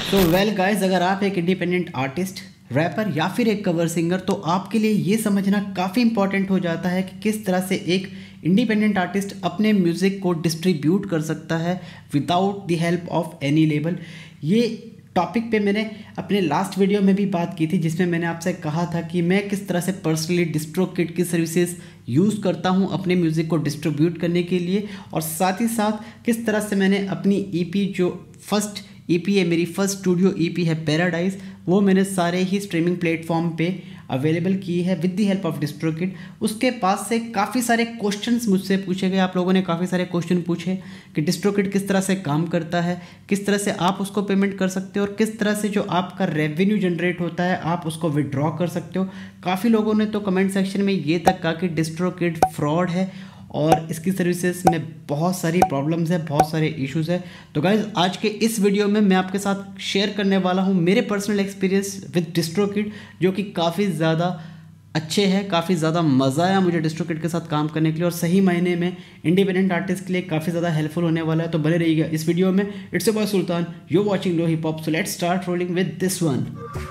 सो well guys, अगर आप एक इंडिपेंडेंट आर्टिस्ट, रैपर या फिर एक कवर सिंगर, तो आपके लिए ये समझना काफ़ी इंपॉर्टेंट हो जाता है कि किस तरह से एक इंडिपेंडेंट आर्टिस्ट अपने म्यूज़िक को डिस्ट्रीब्यूट कर सकता है without the help of any label. ये टॉपिक पे मैंने अपने लास्ट वीडियो में भी बात की थी, जिसमें मैंने आपसे कहा था कि मैं किस तरह से पर्सनली डिस्ट्रोकिड की सर्विसेज यूज़ करता हूँ अपने म्यूज़िक को डिस्ट्रीब्यूट करने के लिए, और साथ ही साथ किस तरह से मैंने अपनी ईपी, जो फर्स्ट ईपी है, मेरी फर्स्ट स्टूडियो ईपी है पैराडाइज, वो मैंने सारे ही स्ट्रीमिंग प्लेटफॉर्म पे अवेलेबल की है with the help of DistroKid. उसके पास से काफ़ी सारे क्वेश्चंस मुझसे पूछे गए, आप लोगों ने काफ़ी सारे क्वेश्चन पूछे कि डिस्ट्रोकिड किस तरह से काम करता है, किस तरह से आप उसको पेमेंट कर सकते हो, और किस तरह से जो आपका रेवेन्यू जनरेट होता है आप उसको विड्रॉ कर सकते हो। काफ़ी लोगों ने तो कमेंट सेक्शन में ये तक कहा कि डिस्ट्रोकिड फ्रॉड है और इसकी सर्विसेज में बहुत सारी प्रॉब्लम्स है, बहुत सारे इश्यूज़ है। तो गाइज, आज के इस वीडियो में मैं आपके साथ शेयर करने वाला हूँ मेरे पर्सनल एक्सपीरियंस विद डिस्ट्रोकिड, जो कि काफ़ी ज़्यादा अच्छे हैं। काफ़ी ज़्यादा मज़ा आया मुझे डिस्ट्रोकिड के साथ काम करने के लिए, और सही मायने में इंडिपेंडेंट आर्टिस्ट के लिए काफ़ी ज़्यादा हेल्पफुल होने वाला है। तो बने रहिएगा इस वीडियो में। It's a boy Sultan, you watching low hip hop, so let's start rolling with this one.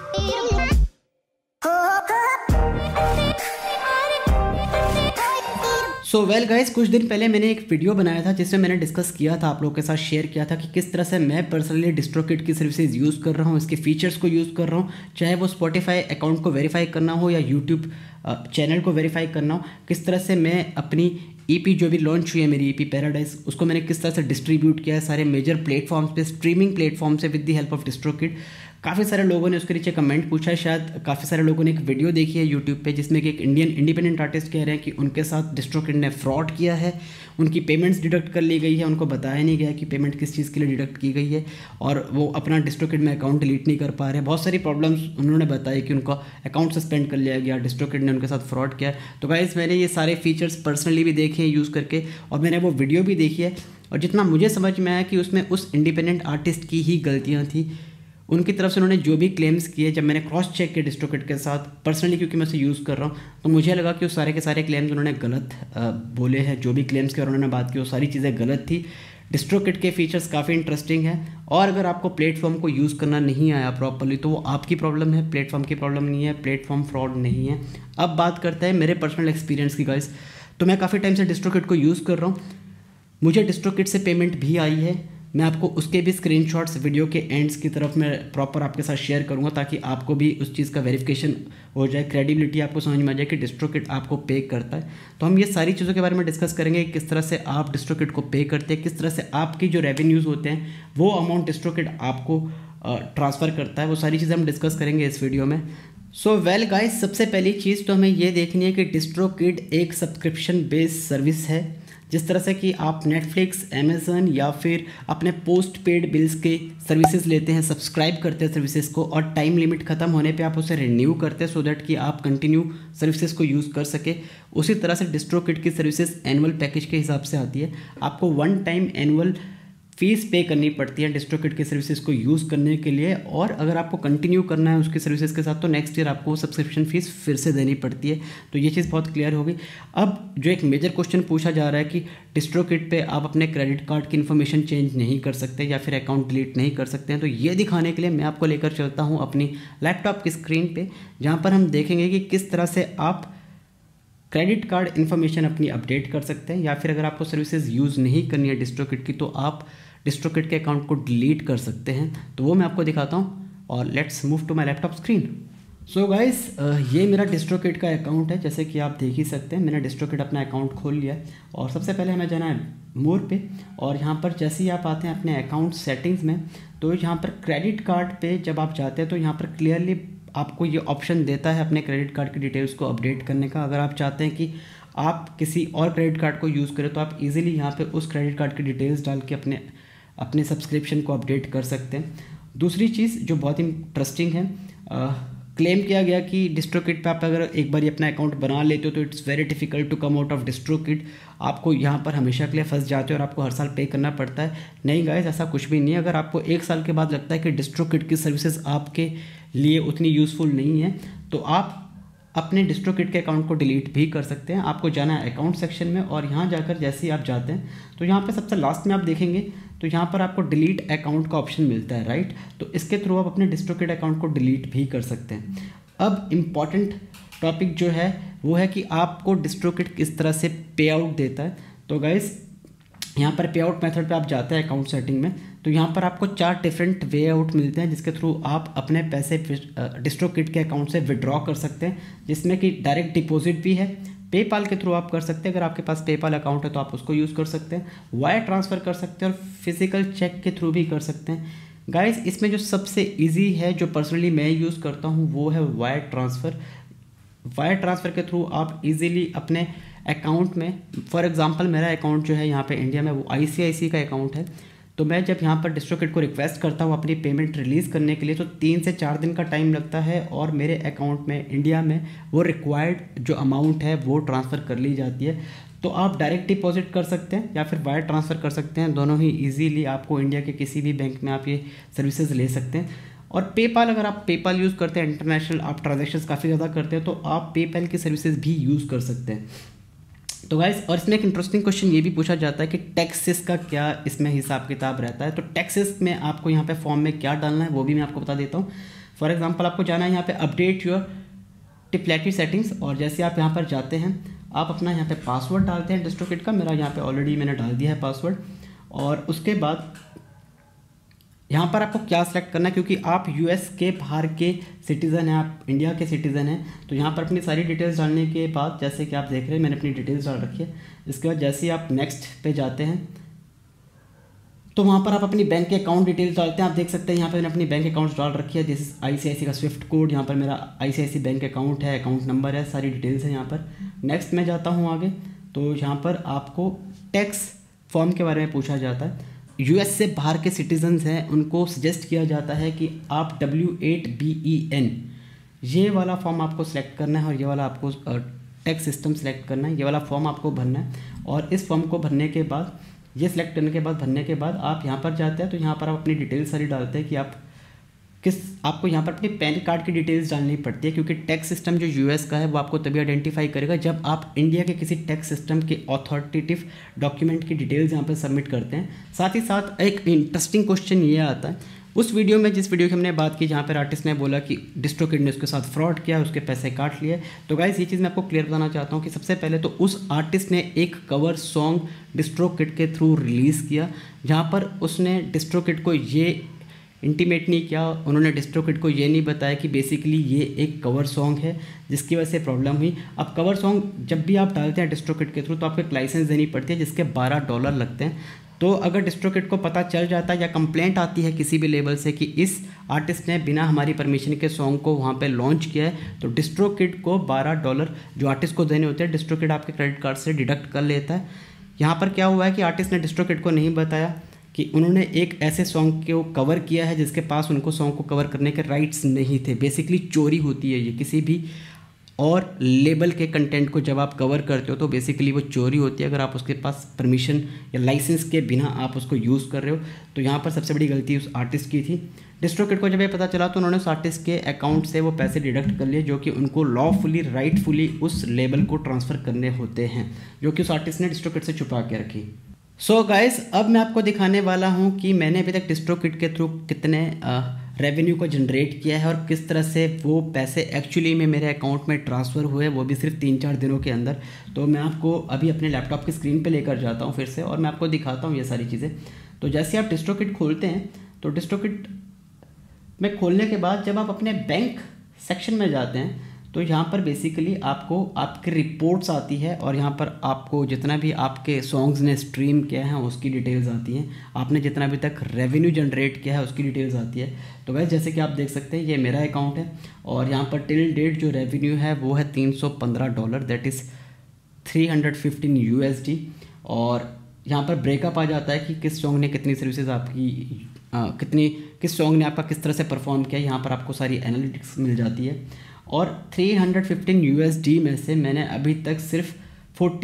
So well guys, कुछ दिन पहले मैंने एक वीडियो बनाया था जिसमें मैंने डिस्कस किया था, आप लोगों के साथ शेयर किया था कि किस तरह से मैं पर्सनली डिस्ट्रोकिड की सर्विसेज यूज़ कर रहा हूँ, इसके फीचर्स को यूज़ कर रहा हूँ, चाहे वो स्पॉटिफाई अकाउंट को वेरीफाई करना हो या यूट्यूब चैनल को वेरीफाई करना हो। किस तरह से मैं अपनी ईपी जो भी लॉन्च हुई है, मेरी ईपी पैराडाइज, उसको मैंने किस तरह से डिस्ट्रीब्यूट किया है सारे मेजर प्लेटफॉर्म्स पे, स्ट्रीमिंग प्लेटफॉर्म से with the help of DistroKid. काफ़ी सारे लोगों ने उसके नीचे कमेंट पूछा है, शायद काफ़ी सारे लोगों ने एक वीडियो देखी है यूट्यूब पे जिसमें कि एक इंडियन इंडिपेंडेंट आर्टिस्ट कह रहे हैं कि उनके साथ डिस्ट्रोकिड ने फ्रॉड किया है, उनकी पेमेंट्स डिडक्ट कर ली गई है, उनको बताया नहीं गया कि पेमेंट किस चीज़ के लिए डिडक्ट की गई है, और वो अपना डिस्ट्रोकिड में अकाउंट डिलीट नहीं कर पा रहे। बहुत सारी प्रॉब्लम्स उन्होंने बताई कि उनका अकाउंट सस्पेंड कर लिया गया, डिस्ट्रोकिड ने उनके साथ फ्रॉड किया। तो गाइस, मैंने ये सारे फीचर्स पर्सनली भी देखे हैं यूज़ करके, और मैंने वो वीडियो भी देखी है, और जितना मुझे समझ में आया कि उसमें उस इंडिपेंडेंट आर्टिस्ट की ही गलतियाँ थी। उनकी तरफ से उन्होंने जो भी क्लेम्स किए, जब मैंने क्रॉस चेक किया डिस्ट्रोकिड के साथ पर्सनली, क्योंकि मैं उसे यूज़ कर रहा हूँ, तो मुझे लगा कि वो सारे के सारे क्लेम्स उन्होंने गलत बोले हैं। जो भी क्लेम्स के और उन्होंने बात की वो सारी चीज़ें गलत थी। डिस्ट्रोकिड के फीचर्स काफ़ी इंटरेस्टिंग हैं, और अगर आपको प्लेटफॉर्म को यूज़ करना नहीं आया प्रॉपर्ली तो वो आपकी प्रॉब्लम है, प्लेटफॉर्म की प्रॉब्लम नहीं है, प्लेटफॉर्म फ्रॉड नहीं है। अब बात करते हैं मेरे पर्सनल एक्सपीरियंस की गाइस। तो मैं काफ़ी टाइम से डिस्ट्रोकिड को यूज़ कर रहा हूँ, मुझे डिस्ट्रोकिड से पेमेंट भी आई है। मैं आपको उसके भी स्क्रीनशॉट्स वीडियो के एंड्स की तरफ मैं प्रॉपर आपके साथ शेयर करूंगा, ताकि आपको भी उस चीज़ का वेरिफिकेशन हो जाए, क्रेडिबिलिटी आपको समझ में आ जाए कि डिस्ट्रोकिड आपको पे करता है। तो हम ये सारी चीज़ों के बारे में डिस्कस करेंगे, किस तरह से आप डिस्ट्रोकिड को पे करते हैं, किस तरह से आपकी जो रेवेन्यूज़ होते हैं वो अमाउंट डिस्ट्रोकिड आपको ट्रांसफ़र करता है। वो सारी चीज़ें हम डिस्कस करेंगे इस वीडियो में। सो वेल गाइस, सबसे पहली चीज़ तो हमें ये देखनी है कि डिस्ट्रोकिड एक सब्सक्रिप्शन बेस्ड सर्विस है। जिस तरह से कि आप नेटफ्लिक्स, अमेज़न या फिर अपने पोस्ट पेड बिल्स के सर्विसेज लेते हैं, सब्सक्राइब करते हैं सर्विसेज को, और टाइम लिमिट ख़त्म होने पे आप उसे रिन्यू करते हैं सो दैट कि आप कंटिन्यू सर्विसेज को यूज़ कर सके। उसी तरह से डिस्ट्रोकिड की सर्विसेज एनुअल पैकेज के हिसाब से आती है। आपको वन टाइम एनुअल फीस पे करनी पड़ती है डिस्ट्रोकिड की सर्विसेज को यूज़ करने के लिए, और अगर आपको कंटिन्यू करना है उसकी सर्विसेज के साथ तो नेक्स्ट ईयर आपको सब्सक्रिप्शन फीस फिर से देनी पड़ती है। तो ये चीज़ बहुत क्लियर होगी। अब जो एक मेजर क्वेश्चन पूछा जा रहा है कि डिस्ट्रोकिड पे आप अपने क्रेडिट कार्ड की इन्फॉर्मेशन चेंज नहीं कर सकते या फिर अकाउंट डिलीट नहीं कर सकते हैं, तो ये दिखाने के लिए मैं आपको लेकर चलता हूँ अपनी लैपटॉप की स्क्रीन पर, जहाँ पर हम देखेंगे कि किस तरह से आप क्रेडिट कार्ड इन्फॉर्मेशन अपनी अपडेट कर सकते हैं, या फिर अगर आपको सर्विसेज यूज़ नहीं करनी है डिस्ट्रोकिड की तो आप डिस्ट्रोकिड के अकाउंट को डिलीट कर सकते हैं। तो वो मैं आपको दिखाता हूँ, और let's move to my laptop screen. So guys, ये मेरा डिस्ट्रोकिड का अकाउंट है, जैसे कि आप देख ही सकते हैं मैंने डिस्ट्रोकिड अपना अकाउंट खोल लिया है। और सबसे पहले हमें जाना है मोर पे, और यहाँ पर जैसे ही आप आते हैं अपने अकाउंट सेटिंग्स में, तो यहाँ पर क्रेडिट कार्ड पे जब आप जाते हैं तो यहाँ पर क्लियरली आपको ये ऑप्शन देता है अपने क्रेडिट कार्ड की डिटेल्स को अपडेट करने का। अगर आप चाहते हैं कि आप किसी और क्रेडिट कार्ड को यूज़ करें तो आप इजीली यहाँ पे उस क्रेडिट कार्ड की डिटेल्स डाल के अपने सब्सक्रिप्शन को अपडेट कर सकते हैं। दूसरी चीज़ जो बहुत इंटरेस्टिंग है, क्लेम किया गया कि डिस्ट्रोकिड पे आप अगर एक बार अपना अकाउंट बना लेते हो तो it's very difficult to come out of DistroKid. आपको यहाँ पर हमेशा के लिए फंस जाते हो और आपको हर साल पे करना पड़ता है। नहीं गाइस, ऐसा कुछ भी नहीं है। अगर आपको एक साल के बाद लगता है कि डिस्ट्रोकिड की सर्विसेज आपके लिए उतनी यूज़फुल नहीं है तो आप अपने डिस्ट्रोकिट के अकाउंट को डिलीट भी कर सकते हैं। आपको जाना है अकाउंट सेक्शन में और यहाँ जाकर जैसे ही आप जाते हैं तो यहाँ पे सबसे लास्ट में आप देखेंगे तो यहाँ पर आपको डिलीट अकाउंट का ऑप्शन मिलता है, राइट। तो इसके थ्रू आप अपने डिस्ट्रोकिट अकाउंट को डिलीट भी कर सकते हैं। अब इम्पॉर्टेंट टॉपिक जो है वो है कि आपको डिस्ट्रोकिट किस तरह से पे आउट देता है। तो गाइस यहाँ पर पे आउट मेथड पे आप जाते हैं अकाउंट सेटिंग में, तो यहाँ पर आपको 4 डिफरेंट वे आउट मिलते हैं जिसके थ्रू आप अपने पैसे डिस्ट्रोकिट के अकाउंट से विड्रॉ कर सकते हैं, जिसमें कि डायरेक्ट डिपॉजिट भी है, पेपाल के थ्रू आप कर सकते हैं, अगर आपके पास पेपाल अकाउंट है तो आप उसको यूज़ कर सकते हैं, वायर ट्रांसफ़र कर सकते हैं और फिजिकल चेक के थ्रू भी कर सकते हैं। गाइस इसमें जो सबसे ईजी है जो पर्सनली मैं यूज़ करता हूँ वो है वायर ट्रांसफ़र। वायर ट्रांसफ़र के थ्रू आप इजीली अपने अकाउंट में, फॉर एग्जांपल मेरा अकाउंट जो है यहाँ पे इंडिया में वो ICICI का अकाउंट है, तो मैं जब यहाँ पर डिस्ट्रोकिट को रिक्वेस्ट करता हूँ अपनी पेमेंट रिलीज़ करने के लिए तो 3 से 4 दिन का टाइम लगता है और मेरे अकाउंट में इंडिया में वो रिक्वायर्ड जो अमाउंट है वो ट्रांसफ़र कर ली जाती है। तो आप डायरेक्ट डिपॉजिट कर सकते हैं या फिर वायर ट्रांसफ़र कर सकते हैं, दोनों ही ईजीली आपको इंडिया के किसी भी बैंक में आप ये सर्विसेज ले सकते हैं। और पेपाल, अगर आप पेपाल यूज़ करते हैं, इंटरनेशनल आप ट्रांजेक्शन्स काफ़ी ज़्यादा करते हैं तो आप पेपाल की सर्विसेज भी यूज़ कर सकते हैं। तो गाइस और इसमें एक इंटरेस्टिंग क्वेश्चन ये भी पूछा जाता है कि टैक्सेस का क्या इसमें हिसाब किताब रहता है। तो टैक्सेस में आपको यहाँ पे फॉर्म में क्या डालना है वो भी मैं आपको बता देता हूँ। फॉर एग्जांपल आपको जाना है यहाँ पे अपडेट योर टिप्लेटी सेटिंग्स, और जैसे आप यहाँ पर जाते हैं आप अपना यहाँ पे पासवर्ड डालते हैं डिस्ट्रोकिट का, मेरा यहाँ पे ऑलरेडी मैंने डाल दिया है पासवर्ड। और उसके बाद यहाँ पर आपको क्या सिलेक्ट करना है, क्योंकि आप US के बाहर के सिटीज़न हैं, आप इंडिया के सिटीज़न हैं, तो यहाँ पर अपनी सारी डिटेल्स डालने के बाद जैसे कि आप देख रहे हैं मैंने अपनी डिटेल्स डाल रखी है। इसके बाद जैसे ही आप नेक्स्ट पे जाते हैं तो वहाँ पर आप अपनी बैंक के अकाउंट डिटेल्स डालते हैं। आप देख सकते हैं यहाँ पर मैंने अपनी बैंक अकाउंट्स डाल रखी है, दिस ICICI का स्विफ्ट कोड, यहाँ पर मेरा ICICI बैंक अकाउंट है, अकाउंट नंबर है, सारी डिटेल्स है यहाँ पर। नेक्स्ट मैं जाता हूँ आगे, तो यहाँ पर आपको टैक्स फॉर्म के बारे में पूछा जाता है। US से बाहर के सिटीजन्स हैं उनको सजेस्ट किया जाता है कि आप W8BEN ये वाला फॉर्म आपको सेलेक्ट करना है और ये वाला आपको टैक्स सिस्टम सेलेक्ट करना है, ये वाला फॉर्म आपको भरना है। और इस फॉर्म को भरने के बाद, ये सिलेक्ट करने के बाद, भरने के बाद आप यहाँ पर जाते हैं तो यहाँ पर आप अपनी डिटेल्स सारी डालते हैं कि आप आपको यहाँ पर अपने पैन कार्ड की डिटेल्स डालनी पड़ती है, क्योंकि टैक्स सिस्टम जो US का है वो आपको तभी आइडेंटिफाई करेगा जब आप इंडिया के किसी टैक्स सिस्टम के ऑथोरिटेटिव डॉक्यूमेंट की डिटेल्स यहाँ पर सबमिट करते हैं। साथ ही साथ एक इंटरेस्टिंग क्वेश्चन ये आता है, उस वीडियो में जिस वीडियो की हमने बात की जहाँ पर आर्टिस्ट ने बोला कि डिस्ट्रोकिट ने उसके साथ फ्रॉड किया, उसके पैसे काट लिए, तो गाइस ये चीज़ मैं आपको क्लियर बताना चाहता हूँ कि सबसे पहले तो उस आर्टिस्ट ने एक कवर सॉन्ग डिस्ट्रोकिट के थ्रू रिलीज़ किया जहाँ पर उसने डिस्ट्रोकिट को ये इंटीमेट नहीं किया, उन्होंने डिस्ट्रोकिट को ये नहीं बताया कि बेसिकली ये एक कवर सॉन्ग है जिसकी वजह से प्रॉब्लम हुई। अब कवर सॉन्ग जब भी आप डालते हैं डिस्ट्रोकिट के थ्रू तो आपको एक लाइसेंस देनी पड़ती है जिसके $12 लगते हैं। तो अगर डिस्ट्रोकिट को पता चल जाता है या कंप्लेंट आती है किसी भी लेवल से कि इस आर्टिस्ट ने बिना हमारी परमिशन के सॉन्ग को वहाँ पे लॉन्च किया है, तो डिस्ट्रोकिट को $12 जो आर्टिस्ट को देने होते हैं डिस्ट्रोकिट आपके क्रेडिट कार्ड से डिडक्ट कर लेता है। यहाँ पर क्या हुआ है कि आर्टिस्ट ने डिस्ट्रोकिट को नहीं बताया कि उन्होंने एक ऐसे सॉन्ग को कवर किया है जिसके पास उनको सॉन्ग को कवर करने के राइट्स नहीं थे। बेसिकली चोरी होती है ये, किसी भी और लेबल के कंटेंट को जब आप कवर करते हो तो बेसिकली वो चोरी होती है अगर आप उसके पास परमिशन या लाइसेंस के बिना आप उसको यूज़ कर रहे हो। तो यहाँ पर सबसे बड़ी गलती उस आर्टिस्ट की थी। डिस्ट्रोकिट को जब ये पता चला तो उन्होंने उस आर्टिस्ट के अकाउंट से वो पैसे डिडक्ट कर लिए जो कि उनको लॉफुली राइटफुली उस लेबल को ट्रांसफ़र करने होते हैं, जो कि उस आर्टिस्ट ने डिस्ट्रोकिट से छुपा के रखी। सो गाइस अब मैं आपको दिखाने वाला हूँ कि मैंने अभी तक डिस्ट्रोकिट के थ्रू कितने रेवेन्यू को जनरेट किया है और किस तरह से वो पैसे एक्चुअली में मेरे अकाउंट में ट्रांसफ़र हुए, वो भी सिर्फ 3-4 दिनों के अंदर। तो मैं आपको अभी अपने लैपटॉप की स्क्रीन पे लेकर जाता हूँ फिर से और मैं आपको दिखाता हूँ ये सारी चीज़ें। तो जैसे आप डिस्ट्रोकिट खोलते हैं तो डिस्ट्रोकिट में खोलने के बाद जब आप अपने बैंक सेक्शन में जाते हैं तो यहाँ पर बेसिकली आपको आपकी रिपोर्ट्स आती है और यहाँ पर आपको जितना भी आपके सॉन्ग्स ने स्ट्रीम किया है उसकी डिटेल्स आती हैं, आपने जितना अभी तक रेवेन्यू जनरेट किया है उसकी डिटेल्स आती है। तो गाइस जैसे कि आप देख सकते हैं ये मेरा अकाउंट है और यहाँ पर टिल डेट जो रेवेन्यू है वो है $315, दैट इज़ 315 USD। और यहाँ पर ब्रेकअप आ जाता है कि किस सॉन्ग ने कितनी सर्विसेज आपकी किस सॉन्ग ने आपका किस तरह से परफॉर्म किया, यहाँ पर आपको सारी एनालिटिक्स मिल जाती है। और 315 USD में से मैंने अभी तक सिर्फ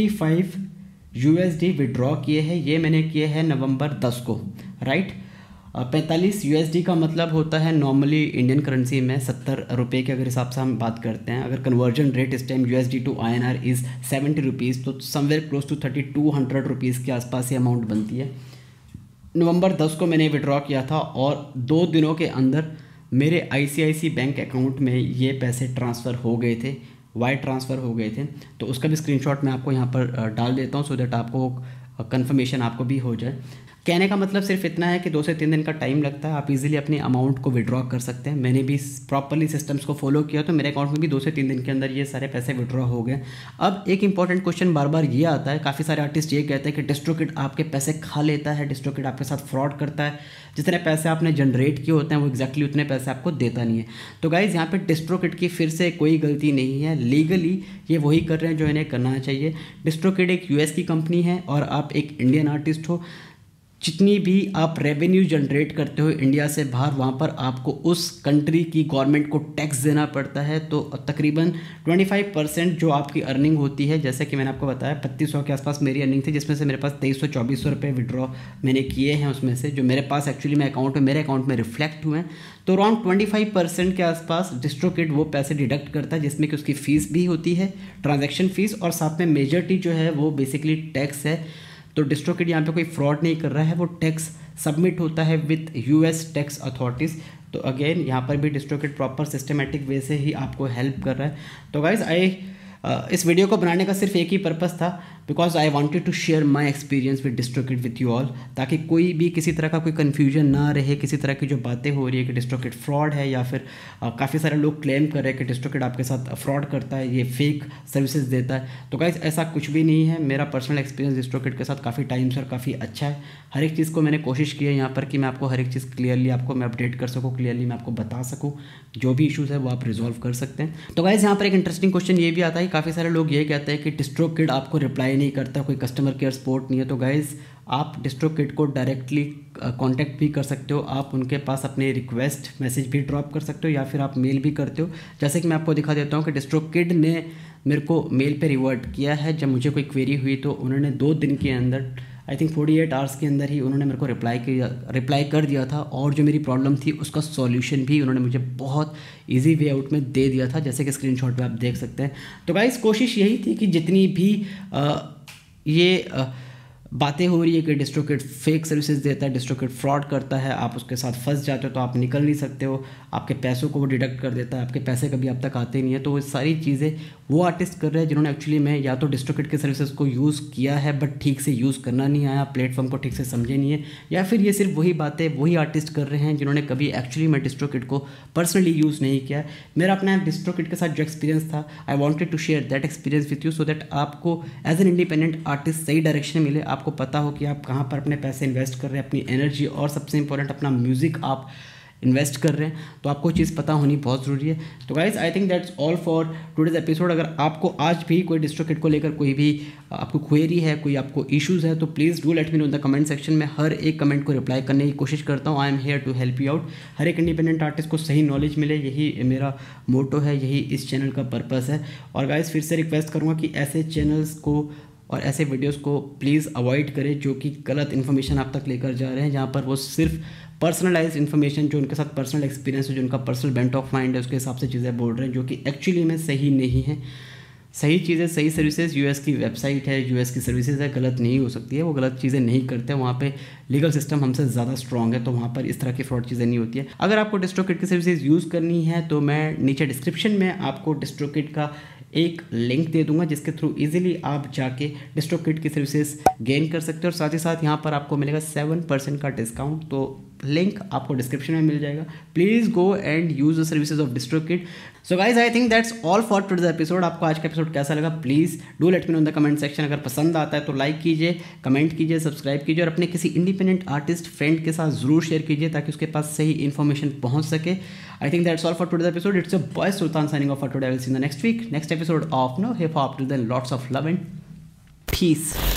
45 USD विड्रॉ किए हैं, ये मैंने किए हैं नवंबर 10 को, राइट। 45 USD का मतलब होता है नॉर्मली इंडियन करेंसी में 70 रुपये के अगर हिसाब से हम बात करते हैं। अगर कन्वर्जन रेट इस time USD to INR is 70 rupees, तो समवेयर क्लोज टू 3200 रुपीज़ के आसपास ये अमाउंट बनती है। नवंबर 10 को मैंने विड्रॉ किया था और 2 दिनों के अंदर मेरे ICICI बैंक अकाउंट में ये पैसे ट्रांसफ़र हो गए थे, वायर ट्रांसफ़र हो गए थे। तो उसका भी स्क्रीनशॉट मैं आपको यहाँ पर डाल देता हूँ सो दैट आपको कंफर्मेशन आपको भी हो जाए। कहने का मतलब सिर्फ इतना है कि 2 से 3 दिन का टाइम लगता है, आप इजीली अपनी अमाउंट को विड्रॉ कर सकते हैं। मैंने भी प्रॉपर्ली सिस्टम्स को फॉलो किया तो मेरे अकाउंट में भी 2 से 3 दिन के अंदर ये सारे पैसे विड्रॉ हो गए। अब एक इंपॉर्टेंट क्वेश्चन बार बार ये आता है, काफ़ी सारे आर्टिस्ट ये कहते हैं कि डिस्ट्रोकिड आपके पैसे खा लेता है, डिस्ट्रोकिड आपके साथ फ्रॉड करता है, जितने पैसे आपने जनरेट किए होते हैं वो एक्जैक्टली उतने पैसे आपको देता नहीं है। तो गाइज़ यहाँ पे डिस्ट्रोकिड की फिर से कोई गलती नहीं है, लीगली ये वही कर रहे हैं जो इन्हें करना चाहिए। डिस्ट्रोकिड एक US की कंपनी है और आप एक इंडियन आर्टिस्ट हो। जितनी भी आप रेवेन्यू जनरेट करते हो इंडिया से बाहर, वहाँ पर आपको उस कंट्री की गवर्नमेंट को टैक्स देना पड़ता है। तो तकरीबन 25% जो आपकी अर्निंग होती है, जैसे कि मैंने आपको बताया 3500 के आसपास मेरी अर्निंग थी, जिसमें से मेरे पास 2300-2400 रुपये विड्रॉ मैंने किए हैं, उसमें से जो मेरे पास एक्चुअली मेरे अकाउंट में रिफ्लेक्ट हुए हैं। तो अराउंड 25% के आसपास डिस्ट्रोकिड वो पैसे डिडक्ट करता है, जिसमें कि उसकी फ़ीस भी होती है, ट्रांजैक्शन फ़ीस, और साथ में मेजॉरिटी जो है वो बेसिकली टैक्स है। तो डिस्ट्रोकिड यहाँ पे कोई फ्रॉड नहीं कर रहा है, वो टैक्स सबमिट होता है विथ US टैक्स अथॉरिटीज़। तो अगेन यहाँ पर भी डिस्ट्रोकिड प्रॉपर सिस्टमेटिक वे से ही आपको हेल्प कर रहा है। तो गाइज़ इस वीडियो को बनाने का सिर्फ एक ही पर्पस था, because I wanted to share my experience with DistroKid with you all, ताकि कोई भी किसी तरह का कोई कन्फ्यूजन ना रहे, किसी तरह की जो बातें हो रही है कि डिस्ट्रोकिड फ्रॉड है, या फिर काफ़ी सारे लोग क्लेम कर रहे हैं कि डिस्ट्रोकिड आपके साथ फ्रॉड करता है, ये फेक सर्विसेज देता है। तो गाइस ऐसा कुछ भी नहीं है। मेरा पर्सनल एक्सपीरियंस डिस्ट्रोकिड के साथ काफ़ी टाइम से और काफ़ी अच्छा है। हर एक चीज़ को मैंने कोशिश की है यहाँ पर कि मैं आपको हर एक चीज़ क्लियरली आपको मैं अपडेट कर सकूँ, क्लियरली मैं आपको बता सकूँ, जो भी इशूज़ है वो आप रिजॉल्व कर सकते हैं। तो गाइस यहाँ पर एक इंटरेस्टिंग क्वेश्चन ये भी आता है, काफ़ी सारे लोग ये कहते हैं कि डिस्ट्रोकिड आपको रिप्लाई नहीं करता, कोई कस्टमर केयर सपोर्ट नहीं है। तो गाइज़ आप डिस्ट्रोकिड को डायरेक्टली कांटेक्ट भी कर सकते हो, आप उनके पास अपने रिक्वेस्ट मैसेज भी ड्रॉप कर सकते हो, या फिर आप मेल भी करते हो। जैसे कि मैं आपको दिखा देता हूँ कि डिस्ट्रोकिड ने मेरे को मेल पे रिवर्ट किया है जब मुझे कोई क्वेरी हुई, तो उन्होंने 2 दिन के अंदर, आई थिंक 48 आवर्स के अंदर ही उन्होंने मेरे को रिप्लाई कर दिया था, और जो मेरी प्रॉब्लम थी उसका सॉल्यूशन भी उन्होंने मुझे बहुत इजी वे आउट में दे दिया था, जैसे कि स्क्रीनशॉट पे आप देख सकते हैं। तो गाइस कोशिश यही थी कि जितनी भी बातें हो रही है कि डिस्ट्रोकिड फेक सर्विसेज देता है, डिस्ट्रोकिड फ्रॉड करता है, आप उसके साथ फंस जाते हो तो आप निकल नहीं सकते हो, आपके पैसों को वो डिडक्ट कर देता है, आपके पैसे कभी आप तक आते नहीं है। तो वो सारी चीज़ें वो आर्टिस्ट कर रहे हैं जिन्होंने एक्चुअली में या तो डिस्ट्रोकिड के सर्विसेज को यूज़ किया है बट ठीक से यूज़ करना नहीं आया, प्लेटफॉर्म को ठीक से समझे नहीं है, या फिर ये सिर्फ वही बातें वही आर्टिस्ट कर रहे हैं जिन्होंने कभी एक्चुअली में डिस्ट्रोकिड को पर्सनली यूज़ नहीं किया। मेरा अपना डिस्ट्रोकिड के साथ जो एक्सपीरियंस था, I wanted to share that experience with you, so that आपको एज एन इंडिपेंडेंट आर्टिस्ट सही डायरेक्शन मिले, आपको पता हो कि आप कहाँ पर अपने पैसे इन्वेस्ट कर रहे हैं, अपनी एनर्जी और सबसे इंपॉर्टेंट अपना म्यूज़िक आप इन्वेस्ट कर रहे हैं। तो आपको चीज़ पता होनी बहुत ज़रूरी है। तो guys I think that's all for today's episode. अगर आपको आज भी कोई डिस्ट्रोकिड को लेकर कोई भी आपको क्वेरी है, कोई आपको इश्यूज़ है, तो please do let me know in the comment section में। हर एक कमेंट को रिप्लाई करने की कोशिश करता हूँ। I am here to help you out. हर एक इंडिपेंडेंट आर्टिस्ट को सही नॉलेज मिले, यही मेरा मोटो है, यही इस चैनल का पर्पज़ है। और गाइज फिर से रिक्वेस्ट करूँगा कि ऐसे चैनल्स को और ऐसे वीडियोस को प्लीज़ अवॉइड करें जो कि गलत इन्फॉर्मेशन आप तक लेकर जा रहे हैं, जहाँ पर वो सिर्फ पर्सनलाइज्ड इन्फॉर्मेशन, जो उनके साथ पर्सनल एक्सपीरियंस है, जो उनका पर्सनल बेंट ऑफ माइंड है, उसके हिसाब से चीज़ें बोल रहे हैं, जो कि एक्चुअली में सही नहीं है। सही चीज़ें, सही सर्विसेज, US की वेबसाइट है, US की सर्विसेज है, गलत नहीं हो सकती है, वो गलत चीज़ें नहीं करते, वहाँ पे लीगल सिस्टम हमसे ज़्यादा स्ट्रॉन्ग है, तो वहाँ पर इस तरह की फ्रॉड चीज़ें नहीं होती है। अगर आपको डिस्ट्रोकिड की सर्विसेज यूज़ करनी है तो मैं नीचे डिस्क्रिप्शन में आपको डिस्ट्रोकिड का एक लिंक दे दूंगा, जिसके थ्रू इजीली आप जाके डिस्ट्रोकिड की सर्विसेज गेन कर सकते हो, और साथ ही साथ यहाँ पर आपको मिलेगा 7% का डिस्काउंट। तो लिंक आपको डिस्क्रिप्शन में मिल जाएगा। Please go and use the services of DistroKid. So guys I think that's all for today's episode. आपको आज का एपिसोड कैसा लगा please do let me know in the comment section. अगर पसंद आता है तो लाइक कीजिए, कमेंट कीजिए, सब्सक्राइब कीजिए, और अपने किसी इंडिपेंडेंट आर्टिस्ट फ्रेंड के साथ ज़रूर शेयर कीजिए ताकि उसके पास सही इन्फॉर्मेशन पहुंच सके। I think that's all for today's episode. It's your boy Sultan signing off for today. I will see in the next week, next episode of no hip hop. Till then lots of love and piece.